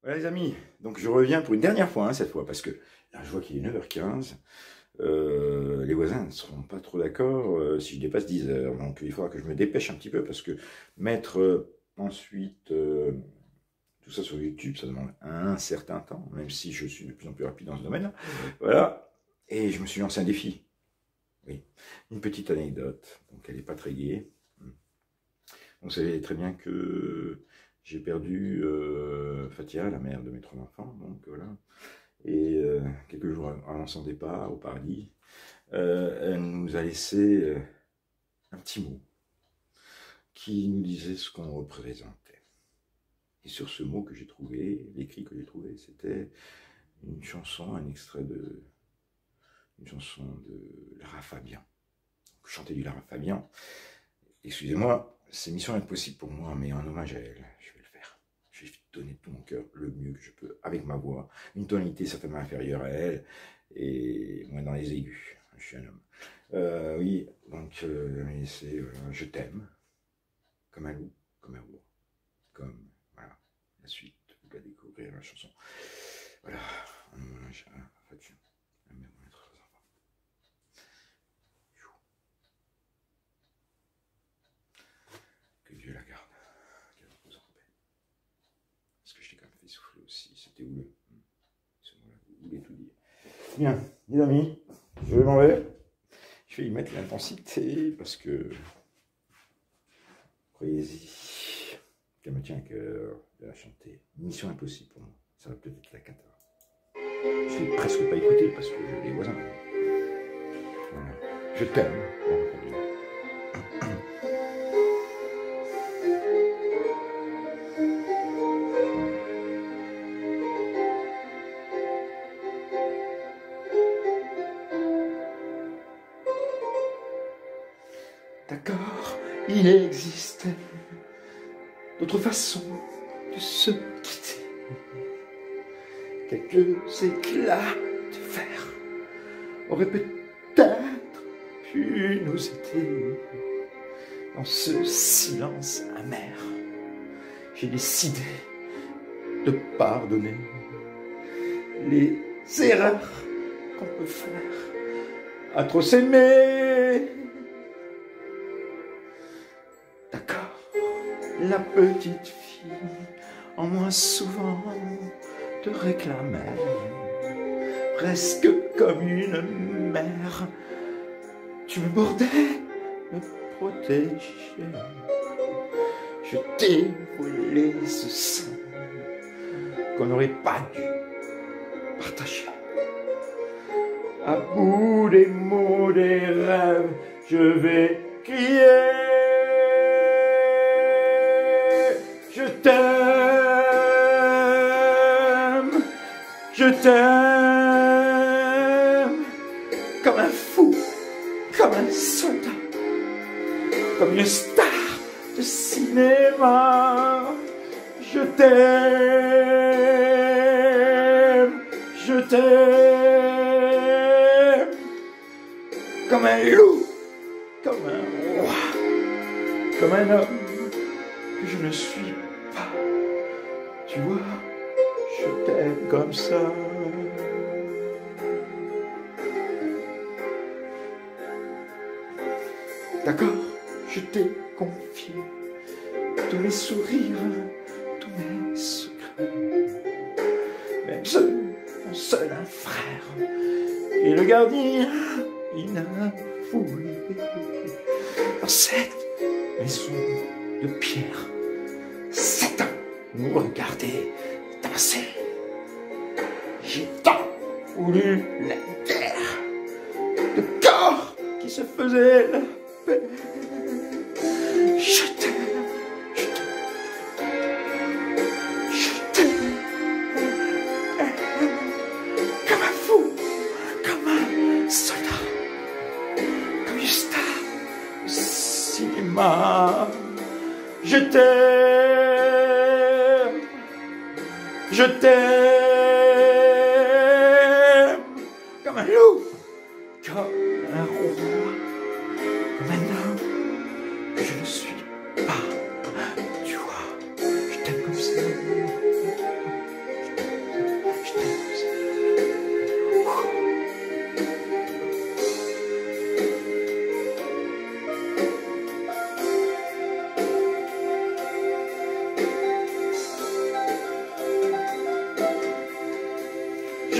Voilà les amis, donc je reviens pour une dernière fois, hein, cette fois, parce que là je vois qu'il est 9h15, les voisins ne seront pas trop d'accord si je dépasse 10h, donc il faudra que je me dépêche un petit peu, parce que mettre ensuite tout ça sur YouTube, ça demande un certain temps, même si je suis de plus en plus rapide dans ce domaine-là, voilà, et je me suis lancé un défi, oui, une petite anecdote, donc elle n'est pas très gaie. Vous savez très bien que j'ai perdu Fatia, la mère de mes 3 enfants, donc voilà. Et quelques jours avant son départ au paradis, elle nous a laissé un petit mot qui nous disait ce qu'on représentait. Et sur ce mot que j'ai trouvé, l'écrit que j'ai trouvé, c'était une chanson, un extrait de une chanson de Lara Fabian. Chanter du Lara Fabian. Excusez-moi, c'est mission impossible pour moi, mais en hommage à elle, je vais le faire. Je vais donner tout mon cœur, le mieux que je peux, avec ma voix, une tonalité certainement inférieure à elle, et moins dans les aigus, je suis un homme. Oui, donc c'est je t'aime, comme un loup, comme un ours, comme, voilà, la suite, vous la découvrir, la chanson. Voilà, en hommage à Fatia, la mère de mes 3 enfants. Que Dieu la garde, qu'elle repose en paix. Parce que je t'ai quand même fait souffler aussi, c'était houleux. Vous voulez tout dire. Bien, les amis, je m'en vais. Je vais y mettre l'intensité parce que, croyez-y, qu'elle me tient à cœur de la chanter. Mission impossible pour moi. Ça va peut-être être la cata. Je ne l'ai presque pas écouté parce que j'ai les voisins. Voilà. Je t'aime. D'accord, il existe d'autres façons de se quitter. Quelques éclats de verre auraient peut-être pu nous aider. Dans ce silence amer, j'ai décidé de pardonner les erreurs qu'on peut faire à trop s'aimer. D'accord, la petite fille en moi souvent te réclamait, presque comme une mère. Tu me bordais, me protégeais. Je t'ai volé ce sein qu'on n'aurait pas dû partager. À bout des mots, des rêves, je vais crier. Je t'aime, je t'aime, comme un fou, comme un soldat, comme une star de cinéma. Je t'aime, je t'aime, comme un loup, comme un roi, comme un homme que je ne suis pas. Tu vois, je t'aime comme ça. D'accord, je t'ai confié tous mes sourires, tous mes secrets, même mon seul un frère et le gardien inavoué. Dans cette maison de pierre, Satan nous regardait danser. J'ai tant voulu la guerre, de corps qui se faisaient la paix. Je t'aime, je t'aime, comme un fou, comme un soldat, comme une star de cinéma. Je t'aime, je t'aime, comme un loup, comme un roi, comme un homme que je ne suis pas. Tu vois, je t'aime comme ça.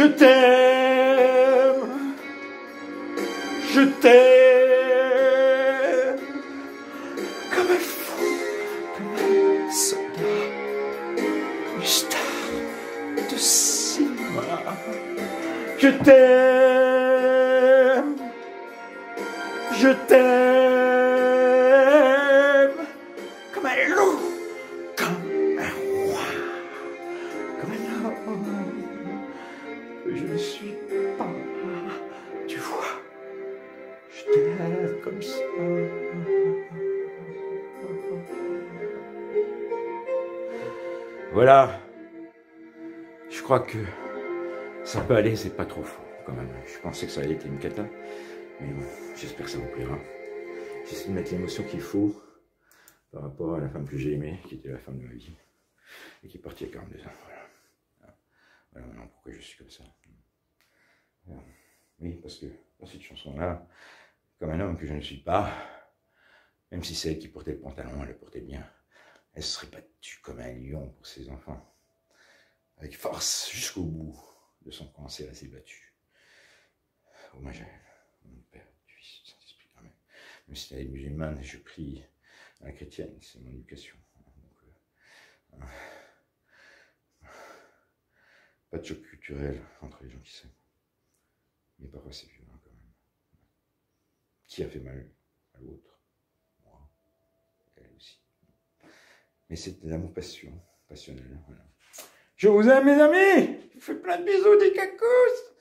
Je t'aime, je t'aime, comme un fou, comme un soldat, une star de cinéma. Je t'aime, je t'aime, comme un loup, comme un roi, comme un homme. Je ne suis pas, tu vois, je t'aime comme ça. Voilà, je crois que ça peut aller, c'est pas trop faux quand même. Je pensais que ça allait être une cata, mais bon, j'espère que ça vous plaira. J'essaie de mettre l'émotion qu'il faut par rapport à la femme que j'ai aimée, qui était la femme de ma vie, et qui est partie à 42 ans. Voilà, voilà maintenant pourquoi je suis comme ça. Voilà. Oui, parce que dans cette chanson-là, comme un homme que je ne suis pas, même si c'est elle qui portait le pantalon, elle le portait bien, elle se serait battue comme un lion pour ses enfants, avec force jusqu'au bout de son cancer, elle s'est battue. Hommage à elle, mon père, du Fils, du Saint-Esprit, Amen. Même si elle est musulmane, je prie à la chrétienne, c'est mon éducation. Donc, pas de choc culturel entre les gens qui s'aiment. Mais parfois c'est violent quand même. Qui a fait mal à l'autre? Moi, elle aussi. Mais c'est de l'amour passionnel. Voilà. Je vous aime mes amis. Je vous fais plein de bisous, des cacos.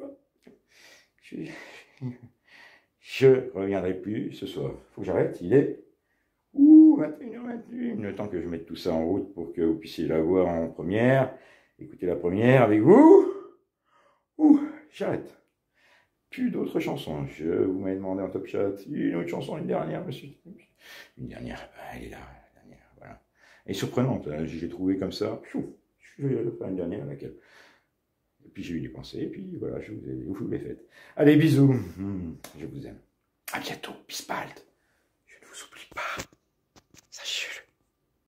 Je reviendrai plus ce soir. Faut que j'arrête, il est 21h28. Le temps que je mette tout ça en route pour que vous puissiez la voir en première. Écoutez la première avec vous. J'arrête. Plus d'autres chansons. Je vous m'avez demandé en top chat une autre chanson, une dernière, monsieur. Une dernière, elle est là, la dernière, voilà. Elle est surprenante, hein, je l'ai trouvée comme ça. Je vais faire une dernière, laquelle. Et puis j'ai eu des pensées, et puis voilà, je vous l'ai faite. Allez, bisous. Je vous aime. À bientôt, bis bald. Je ne vous oublie pas. Sachez-le.